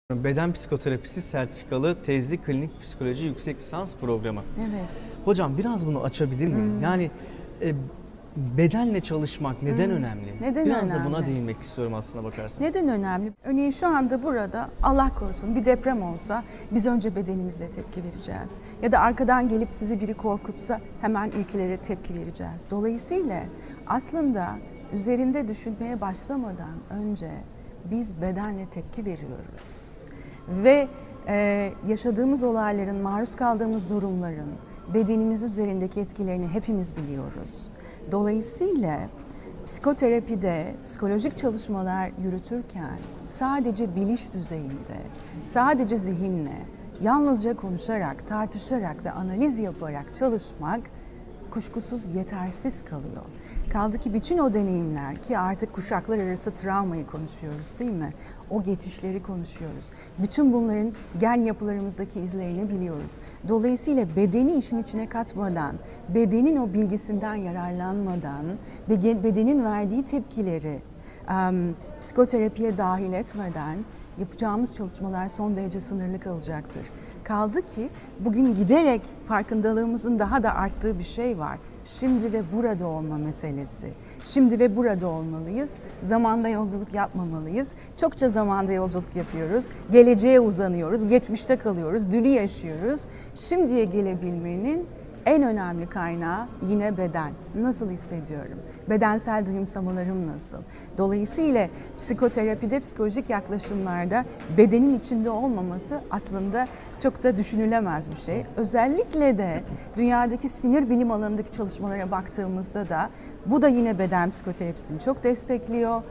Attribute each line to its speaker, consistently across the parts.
Speaker 1: Beden psikoterapisi sertifikalı tezli klinik psikoloji yüksek lisans programı.
Speaker 2: Evet.
Speaker 1: Hocam biraz bunu açabilir miyiz? Yani bedenle çalışmak neden önemli?
Speaker 2: Neden
Speaker 1: biraz
Speaker 2: önemli?
Speaker 1: da buna değinmek istiyorum aslına bakarsanız.
Speaker 2: Neden önemli? Örneğin şu anda burada Allah korusun bir deprem olsa biz önce bedenimizle tepki vereceğiz. Ya da arkadan gelip sizi biri korkutsa hemen ilkelere tepki vereceğiz. Dolayısıyla aslında üzerinde düşünmeye başlamadan önce biz bedenle tepki veriyoruz. Ve yaşadığımız olayların, maruz kaldığımız durumların bedenimiz üzerindeki etkilerini hepimiz biliyoruz. Dolayısıyla psikoterapide psikolojik çalışmalar yürütürken sadece biliş düzeyinde, sadece zihinle, yalnızca konuşarak, tartışarak ve analiz yaparak çalışmak kuşkusuz yetersiz kalıyor. Kaldı ki bütün o deneyimler, ki artık kuşaklar arası travmayı konuşuyoruz değil mi? O geçişleri konuşuyoruz. Bütün bunların gen yapılarımızdaki izlerini biliyoruz. Dolayısıyla bedeni işin içine katmadan, bedenin o bilgisinden yararlanmadan, bedenin verdiği tepkileri psikoterapiye dahil etmeden yapacağımız çalışmalar son derece sınırlı kalacaktır. Kaldı ki bugün giderek farkındalığımızın daha da arttığı bir şey var. Şimdi ve burada olma meselesi. Şimdi ve burada olmalıyız. Zamanda yolculuk yapmamalıyız. Çokça zamanda yolculuk yapıyoruz. Geleceğe uzanıyoruz. Geçmişte kalıyoruz. Dünü yaşıyoruz. Şimdiye gelebilmenin en önemli kaynağı yine beden. Nasıl hissediyorum? Bedensel duyumsamalarım nasıl? Dolayısıyla psikoterapide, psikolojik yaklaşımlarda bedenin içinde olmaması aslında çok da düşünülemez bir şey. Özellikle de dünyadaki sinir bilim alanındaki çalışmalara baktığımızda da bu da yine beden psikoterapisini çok destekliyor.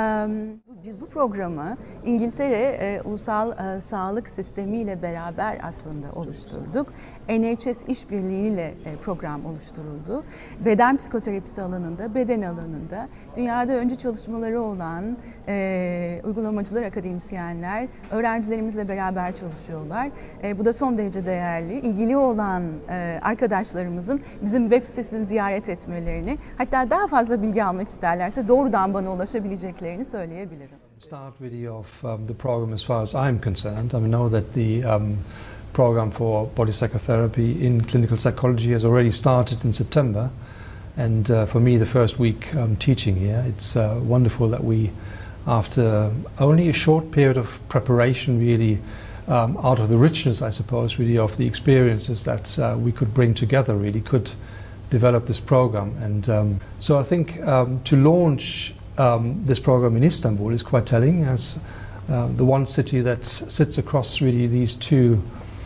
Speaker 2: Biz bu programı İngiltere Ulusal Sağlık Sistemi ile beraber aslında oluşturduk. NHS işbirliğiyle program oluşturuldu. Beden psikoterapisi alanında, beden alanında dünyada öncü çalışmaları olan uygulamacılar, akademisyenler, öğrencilerimizle beraber çalışıyorlar. Bu da son derece değerli. İlgili olan arkadaşlarımızın bizim web sitesini ziyaret etmelerini, hatta daha fazla bilgi almak isterlerse doğrudan bana ulaşabileceklerini söyleyebilirim.
Speaker 3: Start really of the program as far as I'm concerned. I know that the program for body psychotherapy in clinical psychology has already started in September, and for me the first week teaching here, it's wonderful that we, after only a short period of preparation, really out of the richness, I suppose, really of the experiences that we could bring together, really could develop this program. And so I think to launch this program in Istanbul is quite telling, as the one city that sits across really these two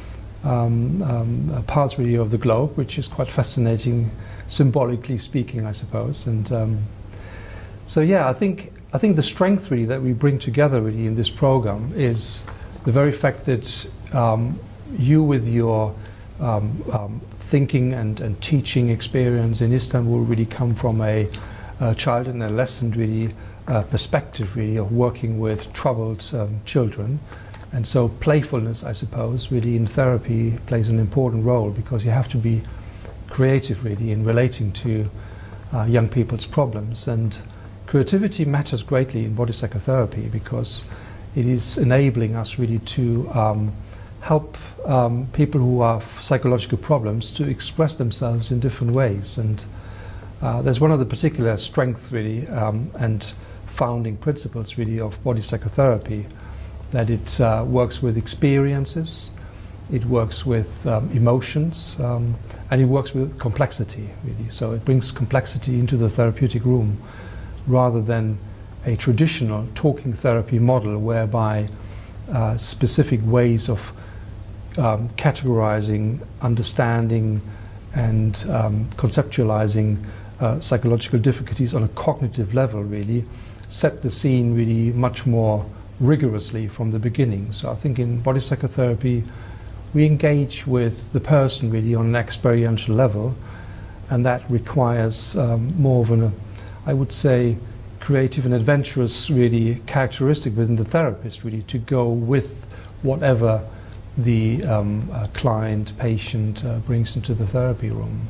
Speaker 3: parts really of the globe, which is quite fascinating, symbolically speaking, I suppose. And so yeah, I think the strength really that we bring together really in this program is the very fact that you, with your thinking and teaching experience in Istanbul, really come from a child and adolescent really perspective really of working with troubled children. And so playfulness, I suppose, really in therapy plays an important role, because you have to be creative really in relating to young people's problems. And creativity matters greatly in body psychotherapy, because it is enabling us really to help people who have psychological problems to express themselves in different ways. And there's one of the particular strengths really and founding principles really of body psychotherapy, that it works with experiences, it works with emotions, and it works with complexity really. So it brings complexity into the therapeutic room, rather than a traditional talking therapy model whereby specific ways of categorizing, understanding and conceptualizing psychological difficulties on a cognitive level really set the scene really much more rigorously from the beginning. So I think in body psychotherapy we engage with the person really on an experiential level, and that requires more of an, I would say, creative and adventurous really characteristic within the therapist really to go with whatever the client, patient brings into the therapy room.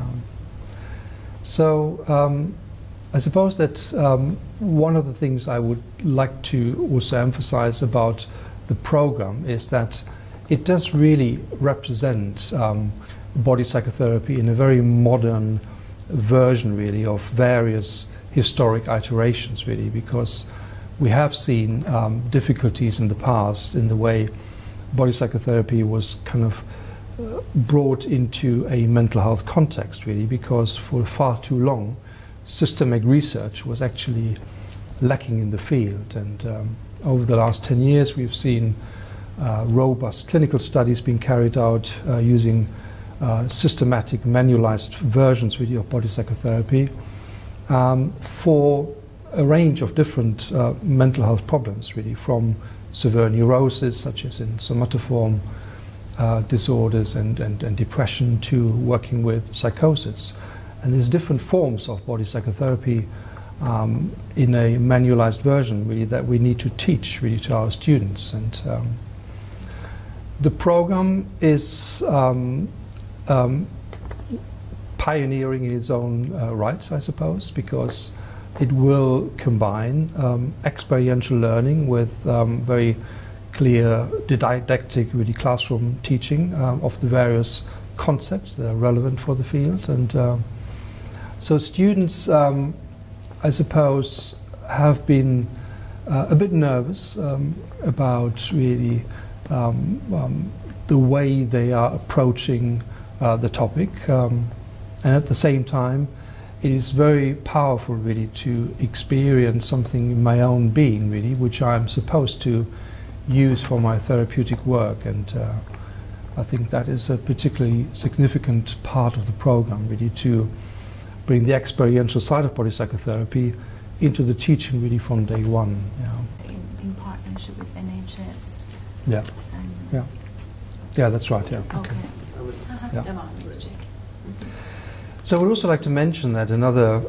Speaker 3: So I suppose that one of the things I would like to also emphasize about the program is that it does really represent body psychotherapy in a very modern version, really, of various historic iterations, really, because we have seen difficulties in the past in the way body psychotherapy was kind of brought into a mental health context, really, because for far too long systemic research was actually lacking in the field. And over the last 10 years we've seen robust clinical studies being carried out using systematic manualized versions, really, of body psychotherapy for a range of different mental health problems, really, from severe neurosis such as in somatoform disorders and depression to working with psychosis. And there's different forms of body psychotherapy in a manualized version, really, that we need to teach, really, to our students. And the program is pioneering in its own right, I suppose, because it will combine experiential learning with very clear didactic, really, classroom teaching of the various concepts that are relevant for the field. And so students, I suppose, have been a bit nervous about, really, the way they are approaching the topic, and at the same time it is very powerful, really, to experience something in my own being, really, which I'm supposed to use for my therapeutic work. And I think that is a particularly significant part of the program, really, to bring the experiential side of body psychotherapy into the teaching, really, from day one. Yeah.
Speaker 4: In partnership with NHS.
Speaker 3: Yeah. Yeah. Yeah, that's right. Yeah.
Speaker 4: Okay.
Speaker 3: Yeah.
Speaker 4: Come on, let's check.
Speaker 3: So we'd also like to mention that another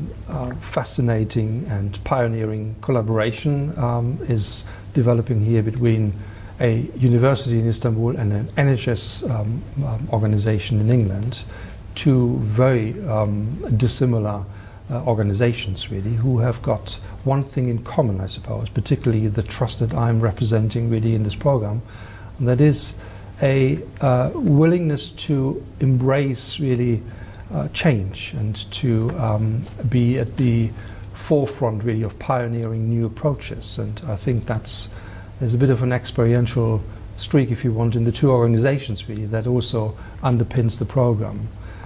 Speaker 3: fascinating and pioneering collaboration is developing here between a university in Istanbul and an NHS organization in England, two very dissimilar organizations, really, who have got one thing in common, I suppose, particularly the trust that I'm representing, really, in this program, and that is a willingness to embrace, really, change and to be at the forefront, really, of pioneering new approaches. And I think there's a bit of an experiential streak, if you want, in the two organizations, really, that also underpins the program.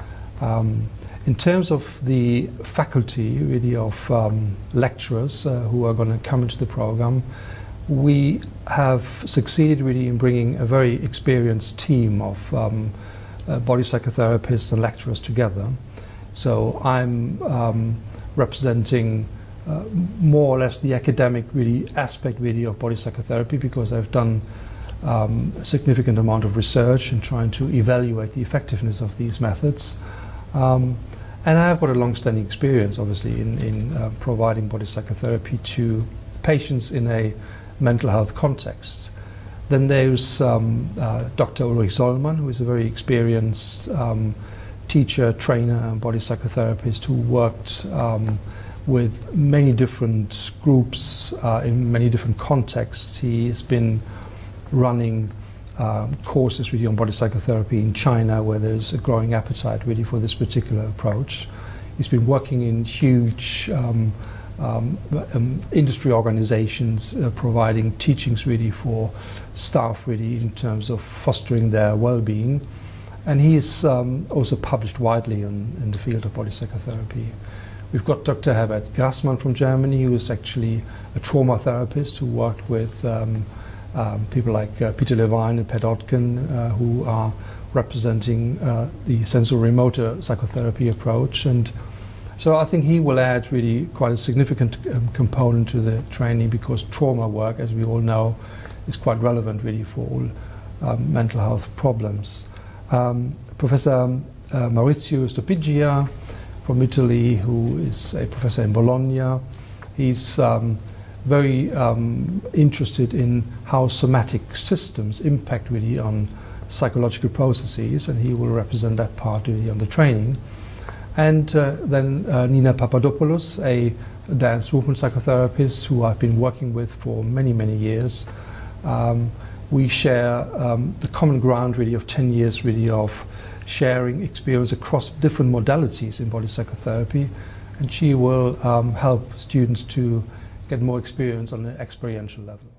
Speaker 3: In terms of the faculty, really, of lecturers who are going to come into the program, we have succeeded, really, in bringing a very experienced team of body psychotherapists and lecturers together. So I'm representing more or less the academic, really, aspect, really, of body psychotherapy, because I've done a significant amount of research in trying to evaluate the effectiveness of these methods. And I've got a long-standing experience, obviously, in providing body psychotherapy to patients in a mental health context. Then there's Dr. Ulrich Sollmann, who is a very experienced teacher, trainer, and body psychotherapist who worked with many different groups in many different contexts. He has been running courses, really, on body psychotherapy in China, where there's a growing appetite, really, for this particular approach. He's been working in huge industry organizations, providing teachings, really, for staff, really, in terms of fostering their well-being. And he's also published widely in the field of body psychotherapy. We've got Dr. Herbert Grassmann from Germany, who is actually a trauma therapist who worked with people like Peter Levine and Pat Odkin, who are representing the sensorimotor psychotherapy approach. And so I think he will add, really, quite a significant component to the training, because trauma work, as we all know, is quite relevant, really, for all mental health problems. Professor Maurizio Stoppigia from Italy, who is a professor in Bologna, he's very interested in how somatic systems impact, really, on psychological processes, and he will represent that part, really, on the training. And then Nina Papadopoulos, a dance movement psychotherapist who I've been working with for many, many years, We share the common ground really of 10 years really of sharing experience across different modalities in body psychotherapy, and she will help students to get more experience on an experiential level.